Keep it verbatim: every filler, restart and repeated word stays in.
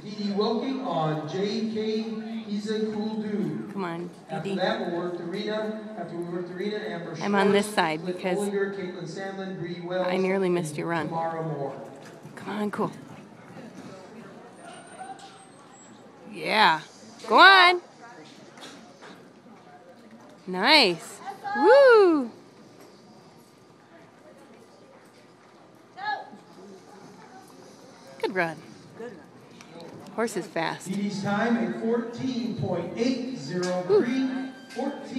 Dee Wilking on J K. He's a cool dude. Come on, After Dee. that, we'll work the arena. After we work the arena, Amber I'm Schwartz, on this side Flip because Bollinger, Caitlin Sandlin, Bree Wells, I nearly missed your run. Tamara Moore. Come on, cool. Yeah. Go on. Nice. Woo. Good run. Horse is fast. Dee's time at fourteen point eight zero three. fourteen